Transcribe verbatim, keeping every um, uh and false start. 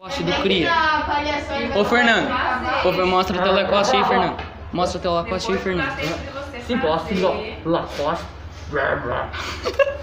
Lacoste do Cria. Ô, Fernando. Ô, mostra o teu Lacoste aí, Fernando. Mostra o teu Lacoste aí, Fernando. Sim, posso. Lacoste.